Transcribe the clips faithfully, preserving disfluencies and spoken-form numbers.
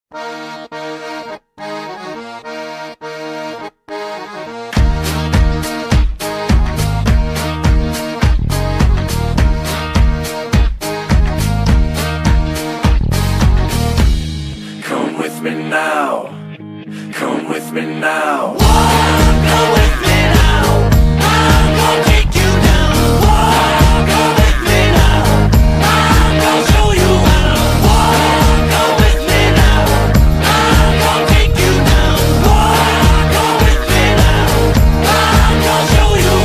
Come with me now. Come with me now. Walk, go with me now. I'm gonna take you down. Walk, go with me now. I'm gonna show you how. Walk, go with me now. I'm gonna take you down. Walk, go with me now. I'm gonna show you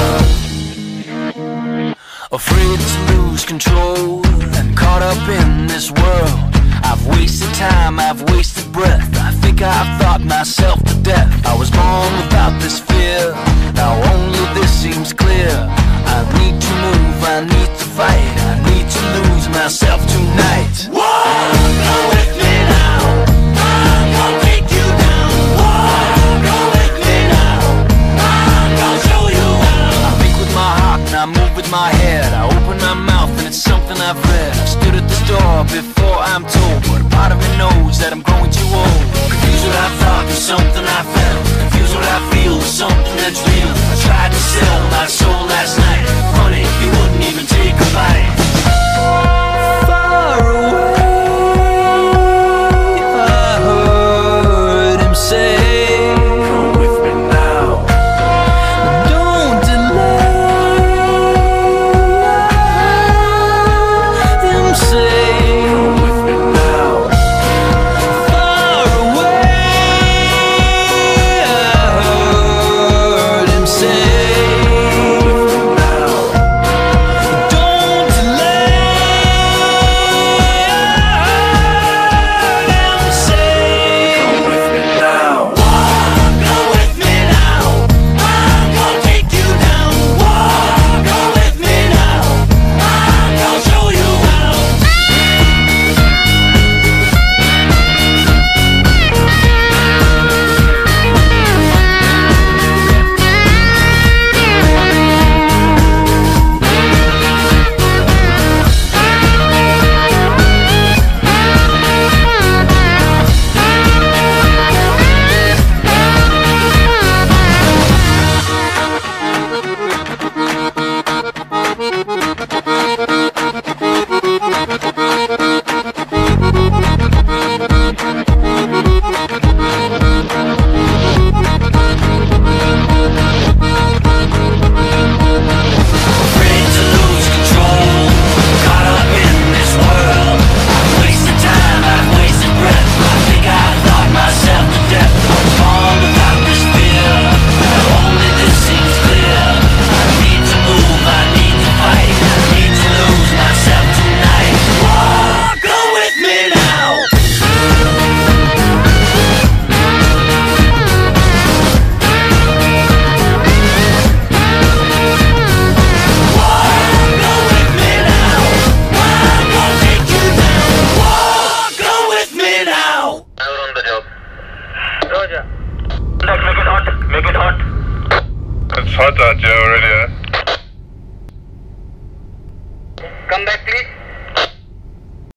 how. Afraid to lose control and caught up in this world. I've wasted time, I've wasted breath. I think I've thought myself to death. I was born without this fear. Now only this seems clear. I need to move, I need to fight. I need to lose myself tonight. Walk, go with me now. I'm gonna take you down. Walk, go with me now. I'm gonna show you how. I think with my heart and I move with my head. I open my mouth and it's something I've read. I stood at the door before I'm told, but a part of me knows that I'm growing too old. Confused what I thought with something I felt. Confused what I feel with something that's real. I tried to sell my soul last night. Funny, you wouldn't even take a bite. Far away, I heard him say, Come with me now. don't delay. Him say, Come with me now. far away, I heard him say, Now. don't delay. I heard him say, Come with me now. Walk, go with me now. I'm gonna take you down. Walk, go with me now. I'm gonna show you how. Afraid to lose control, caught up in this world. I've wasted time, I've wasted breath. I think I thought myself to death. I was born without this fear. Now only this seems clear. I need to move, I need to fight. I need to lose myself tonight. Walk, go with me now. Walk, go with me now. I'm gonna take you down. Walk, go with me now. You're on the job. Roger. Make it hot. Make it hot. It's hot out here already, eh? Come back, please.